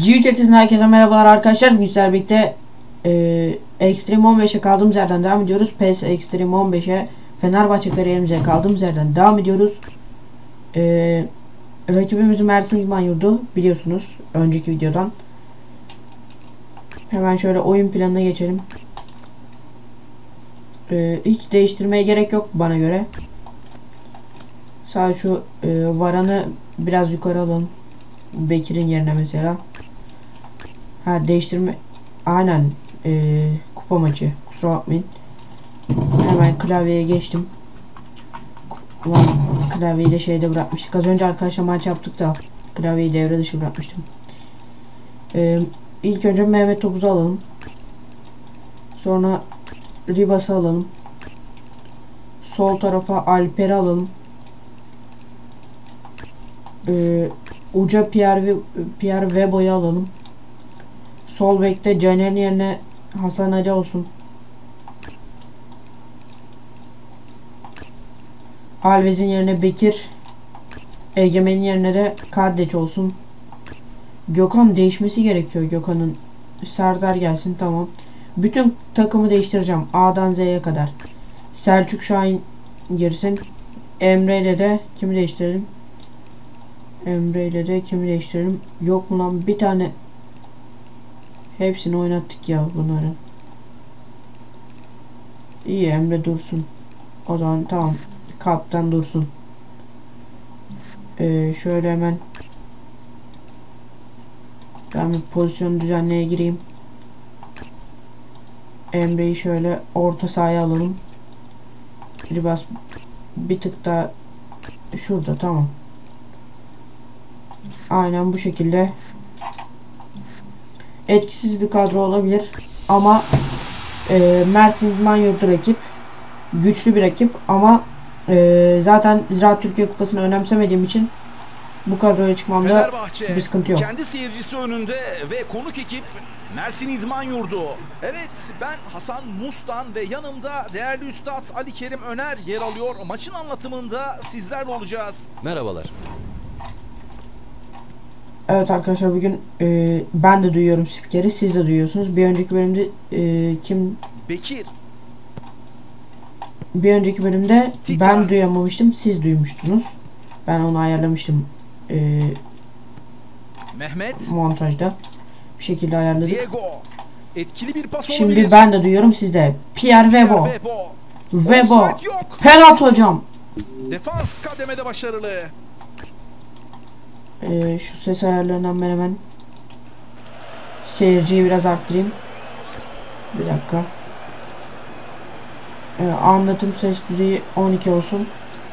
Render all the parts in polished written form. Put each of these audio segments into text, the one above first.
G3'ten herkese merhabalar arkadaşlar. Güzel birlikte Extreme 15'e kaldığımız yerden devam ediyoruz. PES Extreme 15'e Fenerbahçe kariyerimize kaldığımız yerden devam ediyoruz. Rakibimiz Mersin İdman Yurdu, biliyorsunuz önceki videodan. Hemen şöyle oyun planına geçelim. Hiç değiştirmeye gerek yok bana göre. Sadece şu Varan'ı biraz yukarı alalım. Bekir'in yerine mesela. Değiştirme. Aynen. Kupa maçı. Kusura bakmayın. Hemen klavyeye geçtim. Ulan klavyeyi de şeyde bırakmıştık. Az önce arkadaşlar maç yaptık da klavyeyi devre dışı bırakmıştım. İlk önce Mehmet Topuz'u alalım. Sonra Ribas'ı alalım. Sol tarafa Alper'i alalım. Uca Pierre Webo'yu alalım. Sol bekte Caner'in yerine Hasan Ali olsun. Alves'in yerine Bekir. Egemen'in yerine de Kardeç olsun. Gökhan değişmesi gerekiyor. Gökhan'ın Serdar gelsin, tamam. Bütün takımı değiştireceğim. A'dan Z'ye kadar. Selçuk Şahin girsin. Emre ile de kimi değiştirelim? Yok mu lan bir tane? Hepsini oynattık ya bunları. İyi, Emre dursun. O zaman tamam. Kaptan dursun. Şöyle hemen ben bir pozisyon düzenleye gireyim. Emre'yi şöyle orta sahaya alalım. Ribas bir tık daha şurada, tamam. Aynen bu şekilde. Etkisiz bir kadro olabilir ama Mersin İdman Yurdu rakip. Güçlü bir rakip ama zaten Ziraat Türkiye Kupası'nı önemsemediğim için bu kadroya çıkmamda bir sıkıntı yok. Kendi seyircisi önünde ve konuk ekip Mersin İdman Yurdu. Evet, ben Hasan Mustan ve yanımda değerli üstad Ali Kerim Öner yer alıyor. Maçın anlatımında sizlerle olacağız. Merhabalar. Evet arkadaşlar, bugün ben de duyuyorum spikeri, siz de duyuyorsunuz. Bir önceki bölümde Bekir. Bir önceki bölümde Tita. Ben duyamamıştım, siz duymuştunuz. Ben onu ayarlamıştım Mehmet. montajda. Bir şekilde ayarladık. Diego. Etkili bir pas Şimdi olabilir. ben de duyuyorum, siz de. Pierre Webo. Offside yok. Penaltı hocam. Defans kademede başarılı. Şu ses ayarlarından ben hemen seyirciyi biraz arttırayım. Bir dakika. Anlatım ses düzeyi 12 olsun.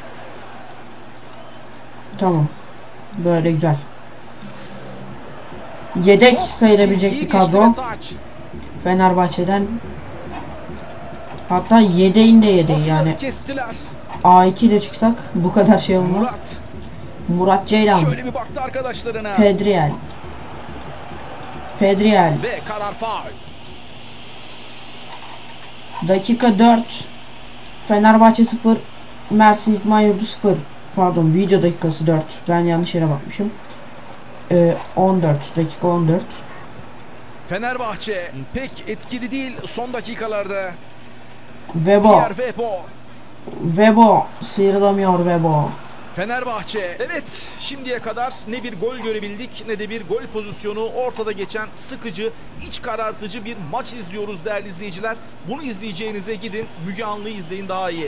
Tamam. Böyle güzel. Yedek sayılabilecek bir kadro. Fenerbahçe'den. Hatta yedeğin de yedeği yani. Kestiler. A2 ile çıksak bu kadar şey olmaz. Murat Ceylan. Şöyle bir baktı arkadaşlarına. Pedriel. Ve karar faul. Dakika 4. Fenerbahçe 0. Mersin İdman Yurdu 0. Pardon, video dakikası 4. Ben yanlış yere bakmışım. 14. Dakika 14. Fenerbahçe pek etkili değil son dakikalarda. Webo sıyrılamıyor Webo. Fenerbahçe, evet, şimdiye kadar ne bir gol görebildik ne de bir gol pozisyonu. Ortada geçen sıkıcı, iç karartıcı bir maç izliyoruz değerli izleyiciler. Bunu izleyeceğinize gidin Müge Anlı'yı izleyin, daha iyi.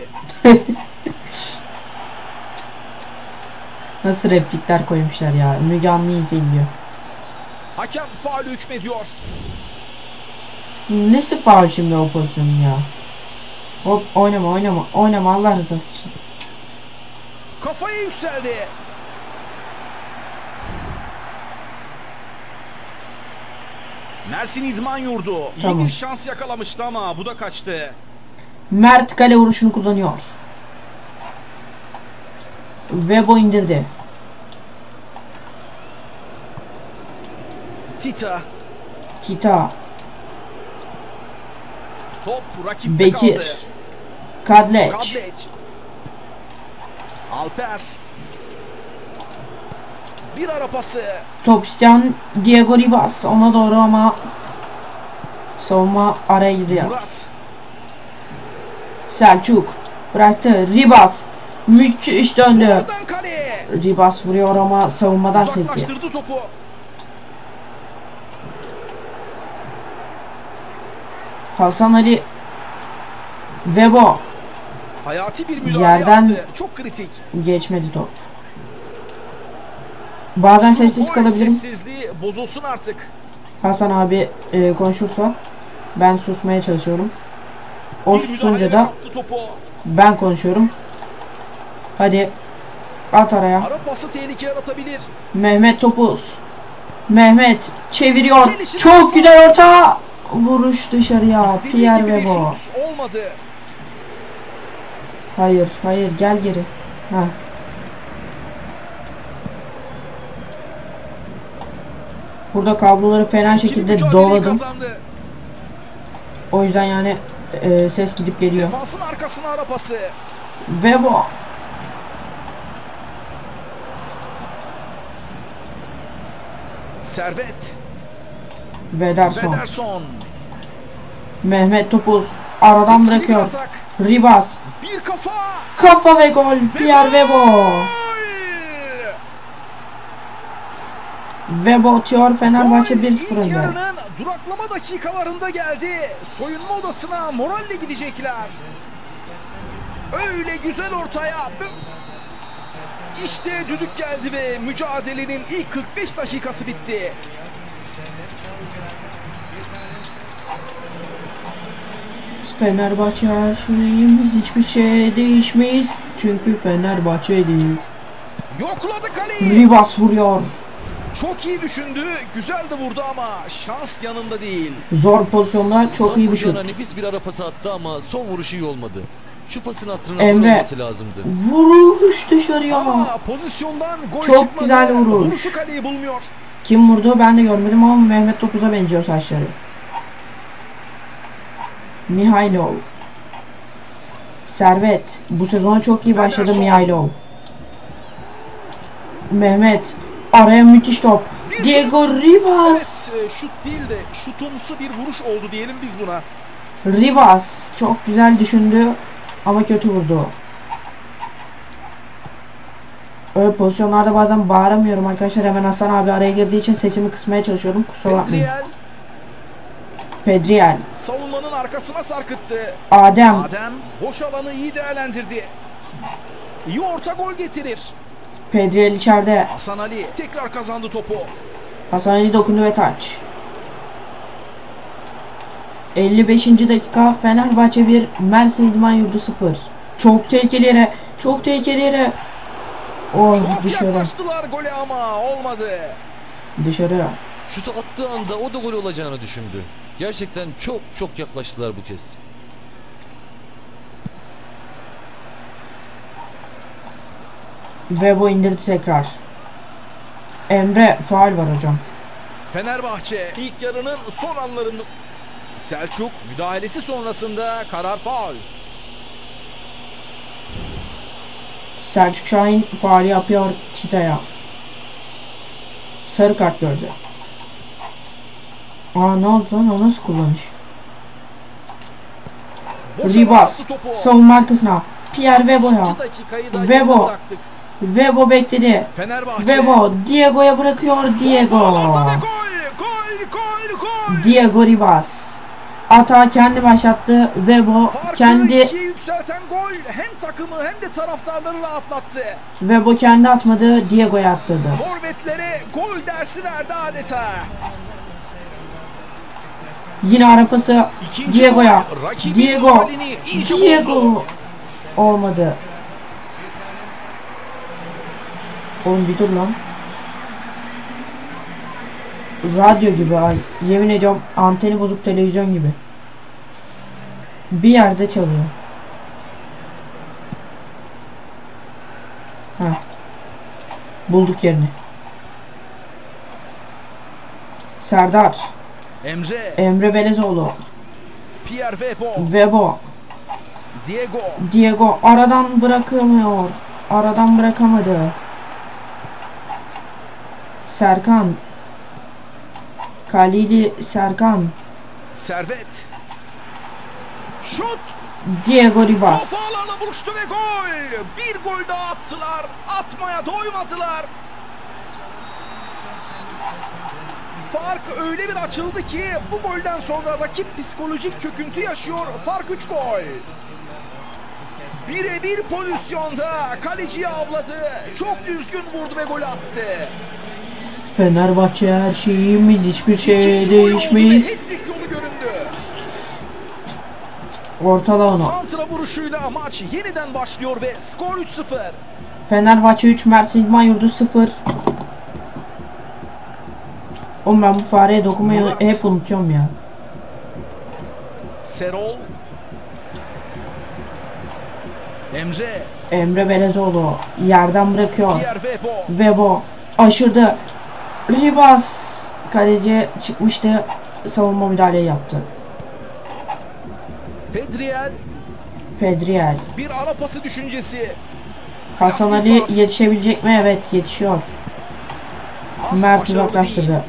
Nasıl replikler koymuşlar ya. Müge Anlı'yı izleyin diyor. Hakem faulü hükmediyor. Nesi faul şimdi o pozisyonun ya? Hop, oynama Allah rızası için. Kafaya yükseldi. Mersin İdman Yurdu tamam. İyi bir şans yakalamıştı ama bu da kaçtı. Mert kale vuruşunu kullanıyor. Webo indirdi. Tita. Top rakipte Bekir. kaldı. Kadleç. Alper. Bir ara pası. Top isteyen Diego Ribas ona doğru ama savunma araya giriyor. Murat. Selçuk bıraktı. Ribas müthiş döndü. Oradan kaleye. Ribas vuruyor ama savunmadan sekti. Uzaklaştırdı topu. Hasan Ali Vebo Hayati bir müdahale yerden yaptı. Çok kritik. geçmedi top. Bazen Şu sessiz gol kalabilirim. Sessizliği bozulsun artık. Hasan abi konuşursa ben susmaya çalışıyorum. O Bir susunca müdahale da yaptı topu. ben konuşuyorum. Hadi at araya. Ara pası tehlike yaratabilir. Mehmet Topuz. Mehmet çeviriyor. Gelişine Çok topu. güzel orta. Vuruş dışarıya. İstediği Pierre gibi bir Vebo. şut olmadı. Hayır, hayır gel geri. Ha. Burada kabloları fena İkili şekilde mücadeleyi doladım. kazandı. O yüzden yani ses gidip geliyor. Defansın arkasına ara pası. Vebo. Servet. Vederson. Vederson. Mehmet Topuz aradan Etkili bir bırakıyor. atak. Ribas. Bir kafa. Kafa ve gol. Pierre Vebo. Gol! Vebo atıyor. Fenerbahçe Gol 1-0 ilk önde. yarının duraklama dakikalarında geldi. Soyunma odasına moralle gidecekler. Öyle güzel ortaya. İşte düdük geldi ve mücadelenin ilk 45 dakikası bitti. Fenerbahçe her şeyimiz, hiçbir şey değişmeyiz. Çünkü Fenerbahçe'deyiz. Yokladı kaleyi. Ribas vuruyor. Çok iyi düşündü. Güzel de vurdu ama şans yanında değil. Zor pozisyonda çok iyi bir şut. Tam nefis bir ara pası attı ama son vuruşu iyi olmadı. Şu pasın hatırına Emre. olması lazımdı. Vuruş dışarıya. Ama pozisyondan gol Çok çıkmadı. güzel vuruş. Vuruşu kaleyi bulmuyor. Kim vurdu ben de görmedim ama Mehmet Topuz'a benziyor saçları. Mihailov. Servet. Bu sezona çok iyi başladı Ederson. Mihailov. Mehmet. Araya müthiş top. Bir Diego Ribas. Evet, şut değil de şutumsu bir vuruş oldu diyelim biz buna. Ribas. Çok güzel düşündü ama kötü vurdu. Öyle pozisyonlarda bazen bağıramıyorum arkadaşlar. Hemen Hasan abi araya girdiği için sesimi kısmaya çalışıyorum. Kusura bakmayın. Pedriel Pedriel. savunmanın arkasına sarkıttı. Adem. Adem boş alanı iyi değerlendirdi. İyi orta gol getirir. Pedriel içeride. Hasan Ali tekrar kazandı topu. Hasan Ali dokundu ve taç. 55. dakika Fenerbahçe 1 Mersin İdman Yurdu 0. Çok tehlikeli yere. Çok tehlikeli yere. Oh Çok dışarı. yaklaştılar gole ama olmadı. Dışarı. Şutu attığı anda o da gol olacağını düşündü. Gerçekten çok yaklaştılar bu kez. Ve bu indirdi tekrar. Emre faul var hocam. Fenerbahçe ilk yarının son anlarında Selçuk müdahalesi sonrasında karar faul. Selçuk Şahin faul yapıyor Tita'ya. Sarı kart gördü. Aa ne oldu lan, o nasıl kullanış? Boşa Ribas bıraktı topu. savunma arkasına. Pierre Vebo'ya. 2 dakikayı da Vebo. geride bıraktık. Vebo bekledi. Fenerbahçe. Vebo Diego'ya bırakıyor. Diego. Ortada ve gol. Diego Ribas. Atağı kendi başlattı. Vebo Farkı kendi ikiye yükselten gol hem takımı hem de taraftarları rahatlattı. Vebo kendi atmadı. Diego'ya attırdı. Forvetlere gol dersi verdi adeta. Yine ara pası İkinci Diego'ya. gol, rakibin Diego. moralini iyice bozdu. Diego. Olmadı. Oğlum bir dur lan. Radyo gibi ay. Yemin ediyorum anteni bozuk televizyon gibi. Bir yerde çalıyor. Heh. Bulduk yerini. Serdar. Emre Belezoğlu. Pierre Vebo. Vebo. Diego. Diego aradan bırakamıyor. Aradan bırakamadı. Serkan. Kalili Serkan. Servet. Şut. Diego Ribas. Top ağlarla buluştu ve gol. Bir gol daha attılar. Atmaya doymadılar. Fark öyle bir açıldı ki bu golden sonra rakip psikolojik çöküntü yaşıyor. Fark 3 gol. Birebir pozisyonda kaleciyi avladı. Çok düzgün vurdu ve gol attı. Fenerbahçe her şeyimiz, hiçbir şey İkinci gol oldu ve değişmeyiz. hat-trick yolu göründü. Ortala onu. Santra vuruşuyla maç yeniden başlıyor ve skor 3-0. Fenerbahçe 3, Mersin İdman Yurdu 0. Oğlum ben bu fareye dokunmayı Murat. hep unutuyorum ya. Serol. Emre. Emre Belezoğlu yerden bırakıyor. Pierre Vebo. Vebo aşırdı. Ribas kaleci çıkmıştı. Savunma müdahaleyi yaptı. Pedriel. Pedriel. Bir ara pası düşüncesi. Hasan Biraz Ali bir pas. yetişebilecek mi? Evet, yetişiyor. Pas Mert başarılı uzaklaştırdı. değil.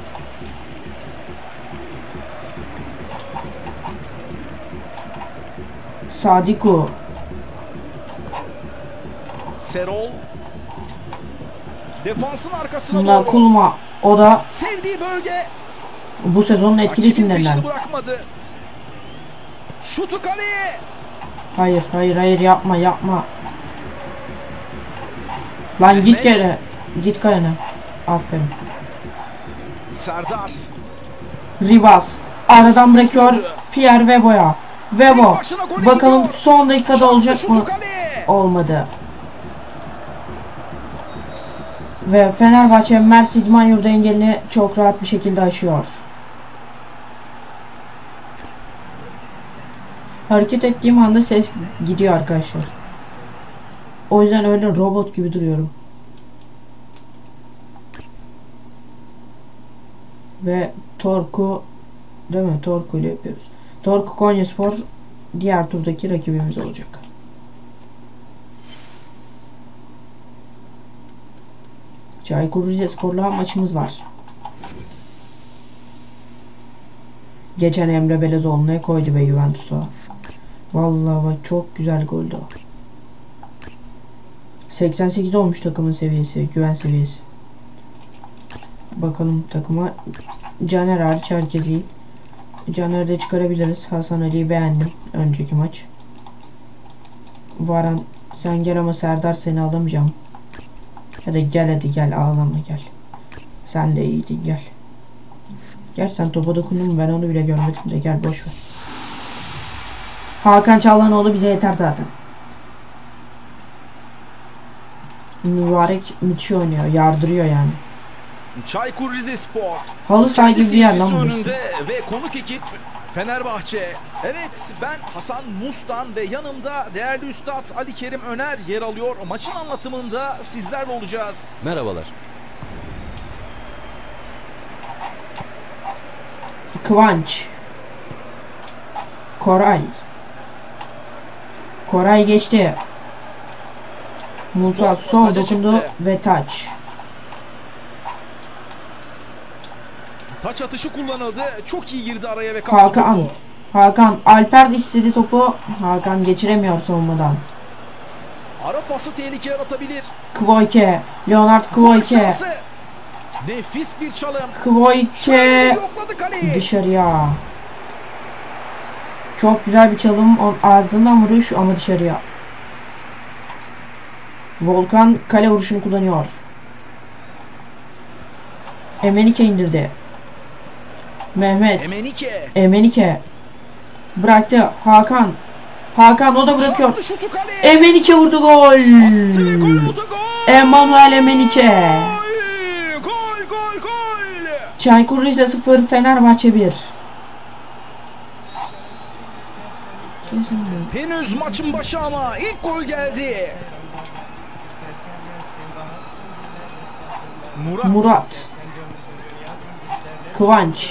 Sadiku. Serol. Defansın arkasına doğru. Nakulma. O da Sevdiği bölge. bu sezonun etkili Rakibin isimlerinden. peşini bırakmadı. Şutu kaleye. Hayır, hayır, hayır, yapma, yapma. Lan git Mehmet. kere. Git kayana. Aferin. Serdar. Ribas. Aradan bırakıyor. Pierre Vebo'ya. Vebo. Tek başına gole Bakalım gidiyor. son dakikada olacak Şutu mı? kaleye. Olmadı. Ve Fenerbahçe Mersin İdman Yurdu engelini çok rahat bir şekilde aşıyor. Hareket ettiğim anda ses gidiyor arkadaşlar. O yüzden öyle robot gibi duruyorum. Ve Torku, değil mi? Torku ile yapıyoruz. Torku Konyaspor diğer turdaki rakibimiz olacak. Çaykur Rizespor'la maçımız var. Geçen Emre Belezoğlu'na koydu ve Juventus'a. Vallahi bak çok güzel goldü o. 88 olmuş takımın seviyesi, güven seviyesi. Bakalım takıma. Caner hariç herkes iyi. Caner'i de çıkarabiliriz. Hasan Ali'yi beğendim önceki maç. Varan sen gel ama Serdar seni alamayacağım. Hadi gel, hadi gel, ağlama gel. Sen de iyiydin, gel. Gel, sen topa dokundun mu ben onu bile görmedim de, gel boş ver. Hakan Çağlanoğlu bize yeter zaten. Mübarek müthiş oynuyor, yardırıyor yani. Çaykur Rizespor. Halı saha gibi bir yer lan Seyircisi burası. önünde ve konuk ekip Fenerbahçe. Evet, ben Hasan Mustan ve yanımda değerli üstad Ali Kerim Öner yer alıyor. Maçın anlatımında sizlerle olacağız. Merhabalar. Kıvanç. Koray. Koray geçti. Musa sol Taca dokundu çıktı. ve taç. Taç atışı kullanıldı. Çok iyi girdi araya ve kaptı Hakan. topu. Hakan. Alper istedi topu. Hakan geçiremiyor savunmadan. Ara pası tehlike yaratabilir. Kvoyke. Leonard Gol Kvoyke. şansı. Nefis bir çalım. Kvoyke. Yokladı kaleyi. Dışarıya. Çok güzel bir çalım. Ardından vuruş ama dışarıya. Volkan kale vuruşunu kullanıyor. Emenike indirdi. Mehmet. Emenike. Emenike. Bıraktı. Hakan. Hakan o da bırakıyor. Çaldı şutu kaleye. Emenike vurdu, gol. Attı ve gol oldu, gol. Emanuel Emenike. Gol, gol, gol. Çaykur Rize 0, Fenerbahçe 1. Henüz maçın başı ama ilk gol geldi. Murat. Kıvanç.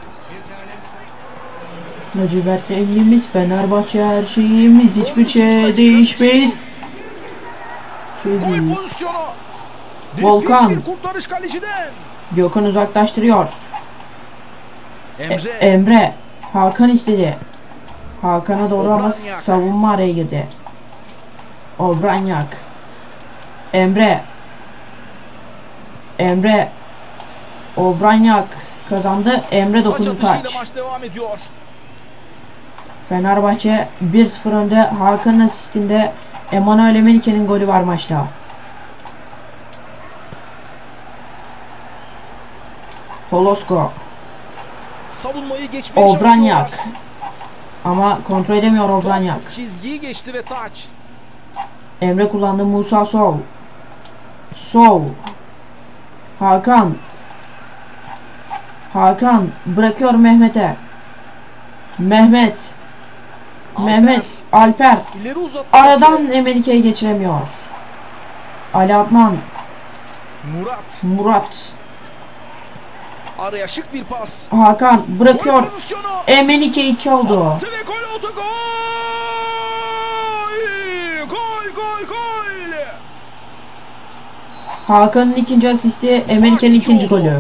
Lacivert rengimiz, Fenerbahçe her şeyimiz, hiçbir şey değişmeyiz. Gol pozisyonu. Volkan. Bir kurtarış kaleciden. Gökhan uzaklaştırıyor. Emre. Emre. Hakan istedi. Hakan'a doğru ama Obranyak. savunma araya girdi. Obranyak. Emre. Emre. Obranyak kazandı. Emre Maç dokundu atışıyla taç. maç devam ediyor. Fenerbahçe 1-0 önde. Hakan'ın asistinde Emanuel Emenike'nin golü var maçta. Holosko. Savunmayı geçmeye Obranyak. çalışıyorlar. Ama kontrol edemiyor Obranyak. Çizgiyi geçti ve taç. Emre kullandı. Musa Sov. Sov. Hakan. Hakan bırakıyor Mehmet'e. Mehmet. Mehmet. Alper. İleri uzatması. Aradan Emenike'yi geçiremiyor. Ali Adnan. Murat. Murat. Araya şık bir pas. Hakan bırakıyor. Gol pozisyonu. Emenike 2 oldu. Attı ve gol oldu. Gol! Gol, gol, gol! Hakan'ın ikinci asisti, Emenike'nin ikinci golü.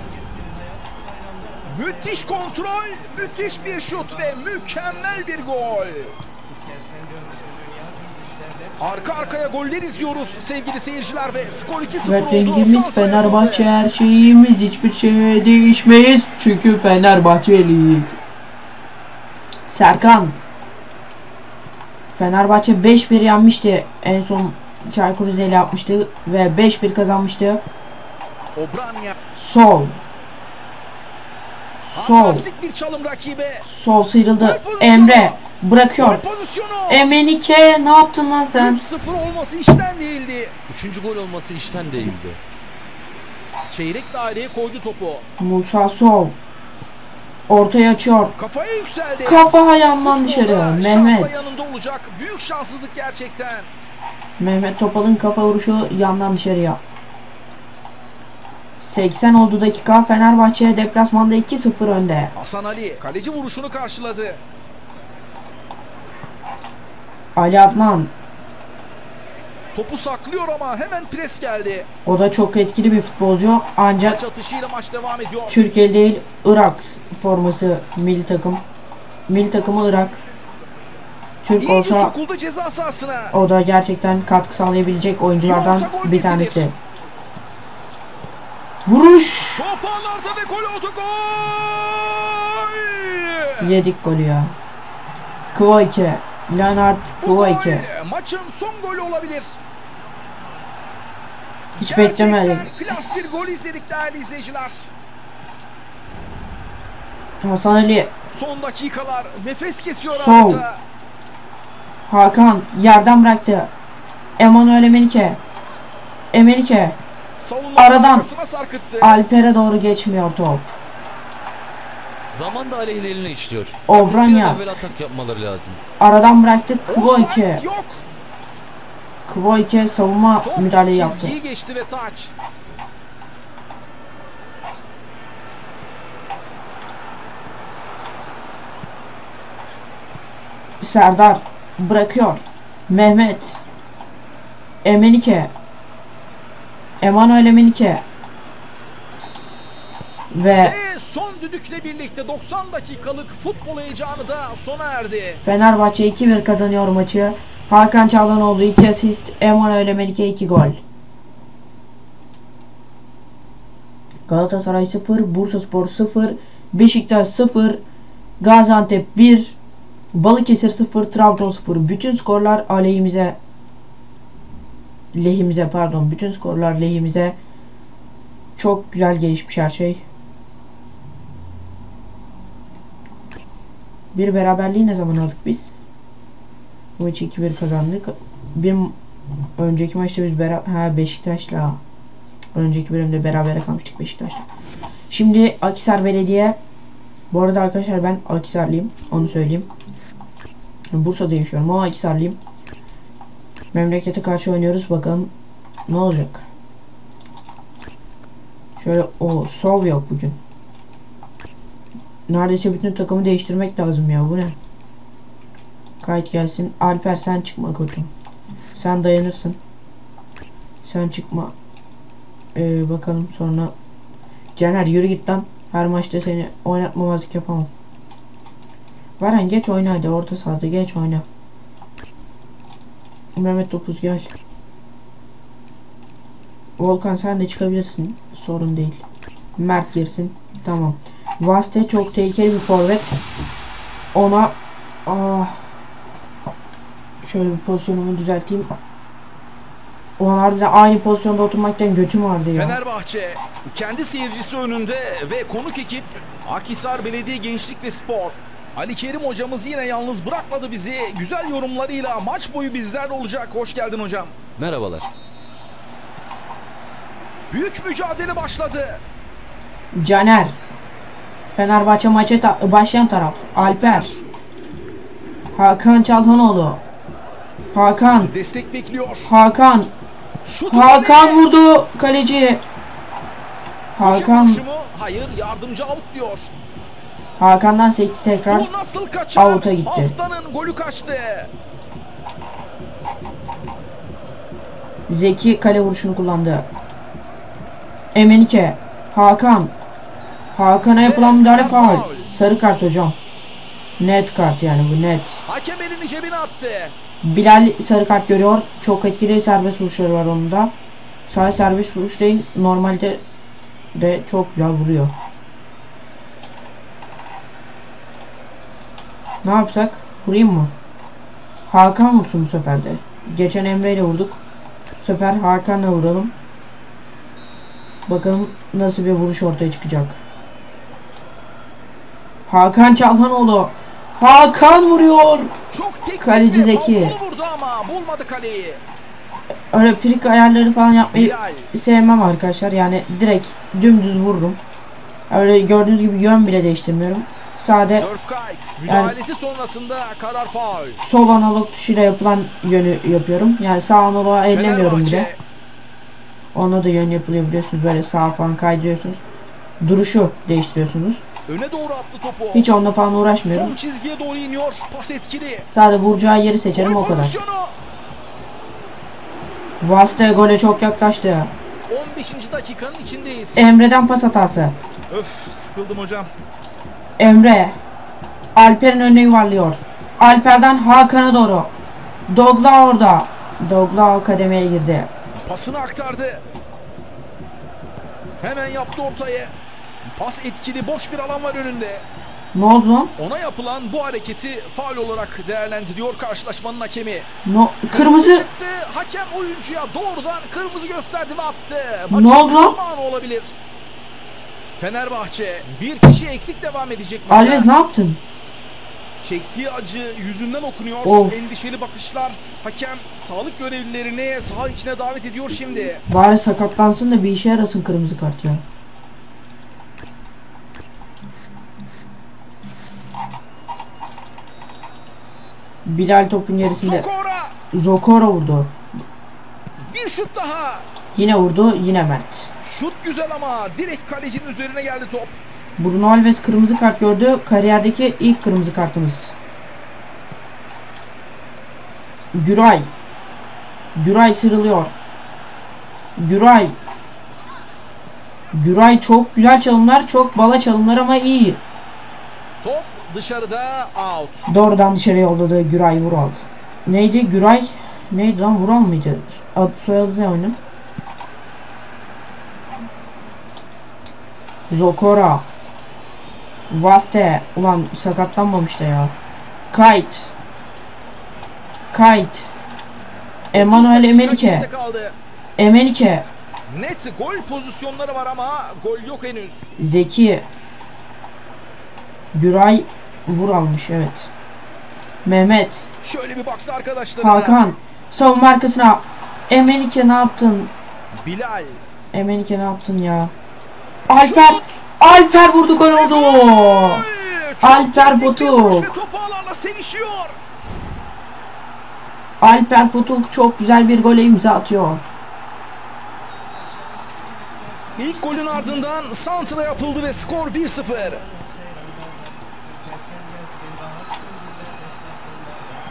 Müthiş kontrol, müthiş bir şut ve mükemmel bir gol. Arka arkaya goller izliyoruz sevgili seyirciler ve skor 2-0 Ve oldu. rengimiz Sağ Fenerbahçe, tarafta. her şeyimiz, hiçbir şey değişmeyiz çünkü Fenerbahçeliyiz. Serkan. Fenerbahçe 5-1 yenmişti. En son Çaykur Rize'yle yapmıştı ve 5-1 kazanmıştı. Obranya. Sol. Sol. Fantastik bir çalım rakibe. Sol sıyrıldı. Gol pozisyonu. Emre Gol bırakıyor. pozisyonu. Emenike ne yaptın lan sen? 3-0 olması işten değildi. Üçüncü gol olması işten değildi. Çeyrek daireye koydu topu. Musa Sol. Ortaya açıyor. Kafaya yükseldi. Kafa ayağından Futbolda dışarı. şans da Mehmet. yanında olacak. Büyük şanssızlık gerçekten. Mehmet Topal'ın kafa vuruşu yandan dışarıya. 80 oldu dakika. Fenerbahçe deplasmanda 2-0 önde. Hasan Ali kaleci vuruşunu karşıladı. Ali Adnan. Topu saklıyor ama hemen pres geldi. O da çok etkili bir futbolcu. Ancak Maç atışıyla maç devam ediyor. Türkiye değil, Irak forması milli takım. Milli takımı Irak. Türk İyice olsa sokuldu ceza sahasına. o da gerçekten katkı sağlayabilecek oyunculardan bir tanesi. Vuruş. Top ağlarda ve gol oldu. Gol! Yedik golü ya. Kvoike. Leonard Bu Kvoike. gol maçın son golü olabilir. Hiç beklemedim. Gerçekten klas bir gol izledik değerli izleyiciler. Hasan Ali. Son dakikalar nefes kesiyor Sol. adeta. Hakan yerden bıraktı. Emanuel Emenike. Emenike. Savunma Aradan. arkasına sarkıttı. Alper'e doğru geçmiyor top. Zaman da aleyhlerine işliyor. Obranyak. Bir an evvel atak yapmaları lazım. Aradan bıraktı Kvoike. Offside yok. Kvoike savunma Top müdahaleyi yaptı. çizgiyi geçti ve taç. Serdar bırakıyor. Mehmet. Emenike. Emanuel Emenike. Ve Ve son düdükle birlikte 90 dakikalık futbol heyecanı da sona erdi. Fenerbahçe 2-1 kazanıyor maçı. Hakan Çalhanoğlu 2 asist. Emanuel Emenike 2 gol. Galatasaray 0, Bursaspor 0, Beşiktaş 0, Gaziantep 1, Balıkesir 0, Trabzon 0. Bütün skorlar aleyhimize. Lehimize pardon. Bütün skorlar lehimize. Çok güzel gelişmiş her şey. Bir beraberliği ne zaman aldık biz? Bu maçı 2-1 kazandık. Bir önceki maçta biz Beşiktaş'la önceki bölümde berabere kalmıştık Beşiktaş'la. Şimdi Akhisar Belediye. Bu arada arkadaşlar ben Akhisarlıyım. Onu söyleyeyim. Bursa'da yaşıyorum ama Akhisarlıyım. Memlekete karşı oynuyoruz. Bakalım ne olacak. Şöyle o sol yok bugün. Neredeyse bütün takımı değiştirmek lazım ya. Bu ne? Kayıt gelsin. Alper sen çıkma koçum. Sen dayanırsın. Sen çıkma. Bakalım sonra. Caner yürü git lan. Her maçta seni oynatmamazlık yapamam. Varan geç oyna hadi, orta sahada geç oyna. Mehmet Topuz gel. Volkan sen de çıkabilirsin. Sorun değil. Mert girsin. Tamam. Vaste çok tehlikeli bir forvet. Ona şöyle bir pozisyonumu düzelteyim. Onlar da aynı pozisyonda oturmaktan götüm vardı ya. Fenerbahçe kendi seyircisi önünde ve konuk ekip Akhisar Belediye Gençlik ve Spor. Ali Kerim hocamız yine yalnız bırakmadı bizi. Güzel yorumlarıyla maç boyu bizlerle olacak. Hoş geldin hocam. Merhabalar. Büyük mücadele başladı. Caner. Fenerbahçe maça başlayan taraf. Alper. Hakan Çalhanoğlu. Hakan. Destek bekliyor. Hakan. Şut Hakan önüne. vurdu kaleci. Hakan. Köşe vuruşu mu? Hayır, yardımcı out diyor. Hakan'dan sekti tekrar. Bu nasıl kaçar? Out'a gitti. Haftanın golü kaçtı. Zeki kale vuruşunu kullandı. Emenike. Hakan. Hakan'a yapılan müdahale faul. Sarı kart hocam. Net kart yani bu net. Hakem elini cebine attı. Bilal sarı kart görüyor. Çok etkili serbest vuruşları var onun da. Sadece serbest vuruş değil, normalde de çok güzel vuruyor. Ne yapsak? Vurayım mı? Hakan vursun bu sefer de. Geçen Emre ile vurduk. Bu sefer Hakan'la vuralım. Bakalım nasıl bir vuruş ortaya çıkacak. Hakan Çalhanoğlu. Hakan vuruyor. Çok teknikli, Kaleci Zeki. topsunu vurdu ama bulmadı kaleyi. Öyle frik ayarları falan yapmayı Bilal. sevmem arkadaşlar. Yani direkt dümdüz vururum. Öyle gördüğünüz gibi yön bile değiştirmiyorum. Sade Dörfkayt müdahalesi sonrasında karar faul. sol analog tuşuyla yapılan yönü yapıyorum. Yani sağ analoğa ellemiyorum bile. Fenerbahçe Ona da yön yapılıyor biliyorsunuz. Böyle sağa falan kaydırıyorsunuz. Duruşu değiştiriyorsunuz. öne doğru attı topu. Hiç onunla falan uğraşmıyorum. Son çizgiye doğru iniyor. Pas etkili. Sadece vuracağı yeri seçerim, Gol o kadar. pozisyonu. Vaste gole çok yaklaştı. 15. dakikanın içindeyiz. Emre'den pas hatası. Öf, sıkıldım hocam. Emre. Alper'in önüne yuvarlıyor. Alper'den Hakan'a doğru. Dogla orada. Dogla kademeye girdi. Pasını aktardı. Hemen yaptı ortayı. Pas etkili, boş bir alan var önünde. Ne oldu lan? Ona yapılan bu hareketi faul olarak değerlendiriyor karşılaşmanın hakemi. Kırmızı. Çıktı. Hakem oyuncuya doğrudan kırmızı gösterdi ve attı. Ne oldu lan? zamanı olabilir. Fenerbahçe bir kişi eksik devam edecek maça. Alves ne yaptın? Çektiği acı yüzünden okunuyor. Of. Endişeli bakışlar. Hakem sağlık görevlilerini saha içine davet ediyor şimdi. Bari sakatlansın da bir işe yarasın kırmızı kart ya. Bilal topun gerisinde. Zokora Zokora vurdu. bir şut daha. Yine vurdu, yine Mert. Şut güzel ama direkt kalecinin üzerine geldi top. Bruno Alves kırmızı kart gördü. Kariyerdeki ilk kırmızı kartımız. Güray. Güray sıyrılıyor. Güray. Güray çok güzel çalımlar, çok bala çalımlar ama iyi. Top dışarıda, out. Doğrudan dışarı yolladı Güray Vural. Neydi Güray? Neydi lan, Vural mıydı? Soyadı ne onun? Zokora. Vaste. Ulan sakatlanmamış da ya. Kayt. Kayt. Emanuel Emenike. Rakibinde kaldı. Emenike. Net gol pozisyonları var ama gol yok henüz. Zeki. Güray Vuralmış, evet. Mehmet. Şöyle bir baktı arkadaşlarına. Hakan. Savunma arkasına. Emenike ne yaptın? Bilal. Emenike ne yaptın ya? Alper. Şut. Alper vurdu, gol oldu. Çok Alper teknik bir Potuk. vuruş ve topu ağlarla sevişiyor. Alper Potuk çok güzel bir gole imza atıyor. İlk golün ardından santra yapıldı ve skor 1-0.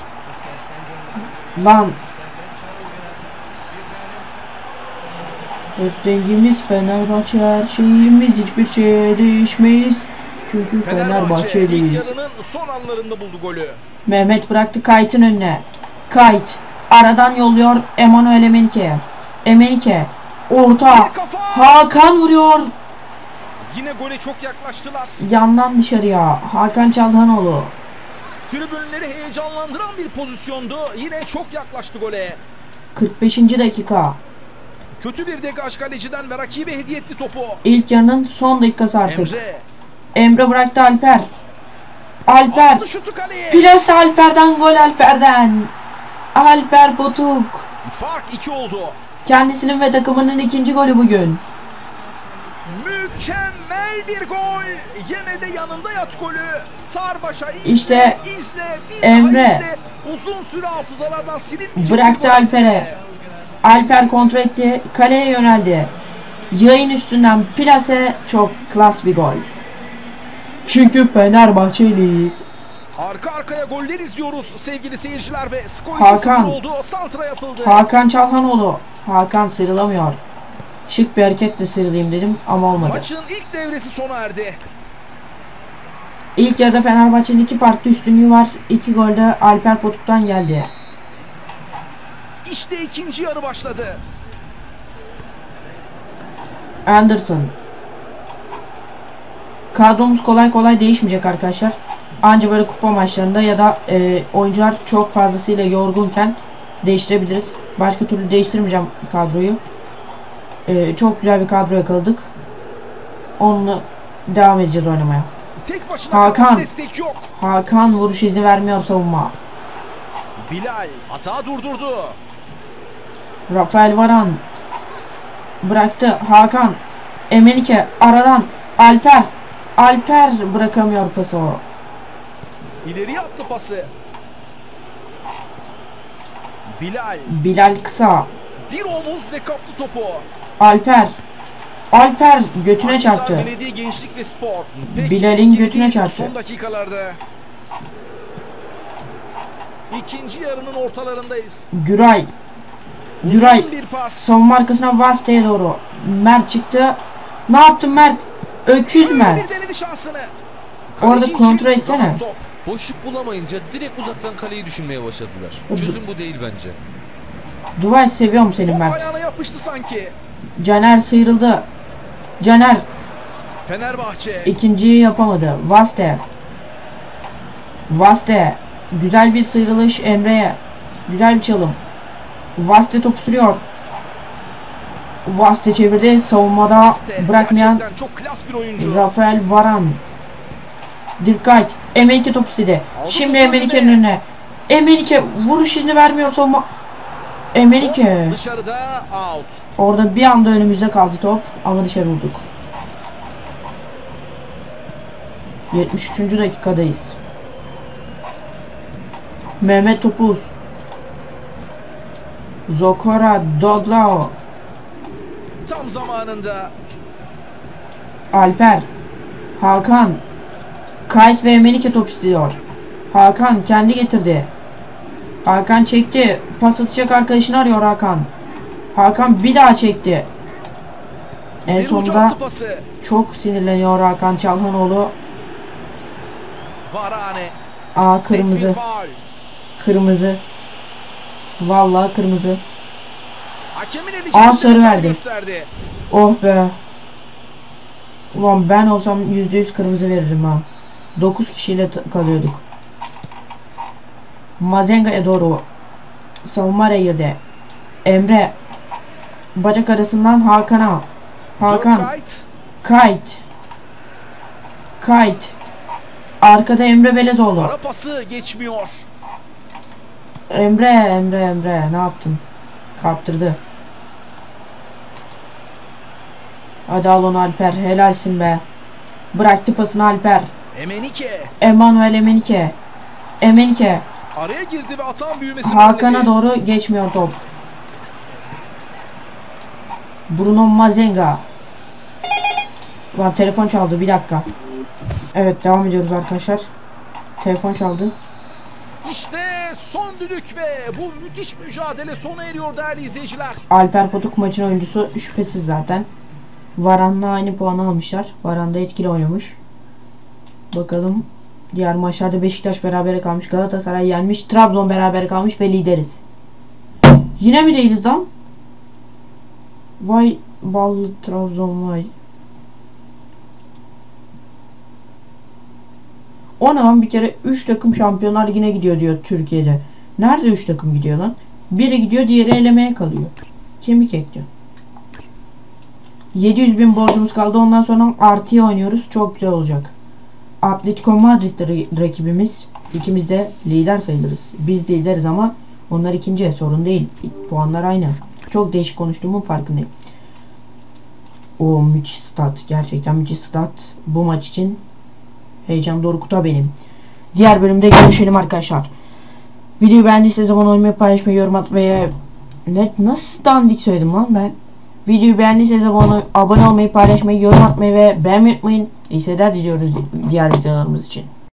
Lan. Hep dengimiz Fenerbahçe, her şeyimiz, hiçbir şeye değişmeyiz. Çünkü Fenerbahçe ilk Fenerbahçeliyiz. yarının son anlarında buldu golü. Mehmet bıraktı Kayt'ın önüne. Kayt aradan yolluyor Emanuel Emenike'ye. Emenike orta. Bir kafa. Hakan vuruyor. Yine gole çok yaklaştılar. Yandan dışarıya. Hakan Çalhanoğlu. Tribünleri heyecanlandıran bir pozisyondu. Yine çok yaklaştı gole. 45. dakika. Kötü bir degaj kaleciden ve rakibe hediye etti topu. İlk yarının son dakikası artık. Emre. Emre bıraktı Alper. Alper. Aldı şutu kaleye. Plase Alper'den, gol Alper'den. Alper Potuk. Fark 2 oldu. Kendisinin ve takımının ikinci golü bugün. Mükemmel bir gol. Yine de yanında yat golü. Sarbaş'a izle, İşte izle, bir Emre. daha izle. Uzun süre hafızalardan silinmeyecek. Bıraktı bir gol. Alper'e. Alper kontrol etti. Kaleye yöneldi. Yayın üstünden plase, çok klas bir gol. Çünkü Fenerbahçeliyiz. Arka arkaya goller izliyoruz sevgili seyirciler ve skor Hakan. 2-0 oldu. Santra yapıldı. Hakan Çalhanoğlu. Hakan sıyrılamıyor. Şık bir hareketle sıyrılayım dedim ama olmadı. Maçın ilk devresi sona erdi. İlk yarıda Fenerbahçe'nin 2 farklı üstünlüğü var. 2 gol de Alper Potuk'tan geldi. İşte ikinci yarı başladı. Anderson. Kadromuz kolay kolay değişmeyecek arkadaşlar. Anca böyle kupa maçlarında ya da oyuncular çok fazlasıyla yorgunken değiştirebiliriz. Başka türlü değiştirmeyeceğim kadroyu. Çok güzel bir kadro yakaladık. Onunla devam edeceğiz oynamaya. Tek başına Hakan. destek yok. Hakan vuruş izni vermiyor savunma. Bilal hata durdurdu. Rafael Varane bıraktı. Hakan. Emenike aradan. Alper. Alper bırakamıyor pası o. İleri attı pası. Bilal Bilal kısa. bir omuz ve kaptı topu. Alper. Alper götüne Akhisar çarptı. Belediye Gençlik ve Spor. Pek Bilal'in etkili götüne değil çarptı. Son dakikalarda. İkinci yarının ortalarındayız. Güray. Güray. Uzun bir pas. Savunma arkasına Vaste'ye doğru. Mert çıktı. Ne yaptın Mert? Öküz Böyle Mert. bir denedi şansını. Orada Kaleci kontrol için etsene. rahat top. Boşluk bulamayınca direkt uzaktan kaleyi düşünmeye başladılar. Çözüm bu değil bence. Duvar seviyorum seni Top Mert. ayağına yapıştı sanki. Caner sıyrıldı. Caner Fenerbahçe. ikinciyi yapamadı. Vaste. Vaste. Güzel bir sıyrılış Emre'ye. Güzel bir çalım. Vaste topu sürüyor. Vaste çevirdi. Savunmada Vaste bırakmayan gerçekten çok klas bir oyuncu. Rafael Varane. Dikkat. Emenike topu istedi. Aldı Şimdi topu Emenike'nin önüne. önüne. Emenike vuruş izni vermiyor savunma. Emenike. Dışarıda out. Orada bir anda önümüzde kaldı top ama dışarı vurduk. 73. dakikadayız. Mehmet Topuz. Zokora Doglao. Tam zamanında. Alper. Hakan. Kayt ve Emenike top istiyor. Hakan kendi getirdi. Hakan çekti. Pas atacak arkadaşını arıyor Hakan. Hakan bir daha çekti. En Bir ucu sonunda attı pası. çok sinirleniyor Hakan Çalhanoğlu. Varane. Kırmızı. Net bir faul. Kırmızı. Vallahi kırmızı. Hakemin eli Sarı cebinde verdi. gösterdi. Oh be. Ulan ben olsam %100 kırmızı veririm ha. 9 kişiyle kalıyorduk. Mazenga'ya doğru. Savunma araya girdi. Emre. Bacak arasından Hakan'a. Hakan. Dörkayt. Kayt. Kayt. Arkada Emre Belezoğlu. Ara pası geçmiyor. Emre ne yaptın? Kaptırdı. Hadi al onu Alper, helalsin be. Bıraktı pasını Alper. Emenike. Emanuel Emenike. Emenike. Araya girdi ve atan büyümesini Hakan'a önledi. doğru geçmiyor top. Bruno Mazenga. Ulan telefon çaldı, bir dakika. Evet, devam ediyoruz arkadaşlar. Telefon çaldı. İşte son düdük ve bu müthiş mücadele sona eriyor değerli izleyiciler. Alper Potuk maçın oyuncusu şüphesiz zaten. Varan'la aynı puanı almışlar. Varan da etkili oynamış. Bakalım. Diğer maçlarda Beşiktaş berabere kalmış. Galatasaray yenmiş. Trabzon berabere kalmış ve lideriz. Yine mi değiliz lan? Vay ballı Trabzon vay. O ne lan, bir kere 3 takım Şampiyonlar Ligi'ne gidiyor diyor Türkiye'de. Nerede 3 takım gidiyor lan? Biri gidiyor, diğeri elemeye kalıyor. Kemik ekliyor. 700.000 borcumuz kaldı. Ondan sonra artıya oynuyoruz. Çok güzel olacak. Atletico Madrid rakibimiz. İkimiz de lider sayılırız. Biz lideriz ama onlar ikinci. Sorun değil. Puanlar aynı. Çok değişik konuştuğumun farkındayım. O müthiş stat. Gerçekten müthiş stat. Bu maç için heyecan dorukta benim. Diğer bölümde görüşelim arkadaşlar. Videoyu beğendiyseniz abone olmayı, paylaşmayı, yorum atmayı nasıl dandik söyledim lan ben. Videoyu beğendiyseniz abone olmayı, paylaşmayı, yorum atmayı ve beğenmeyi unutmayın. İyi seyirler diliyoruz diğer videolarımız için.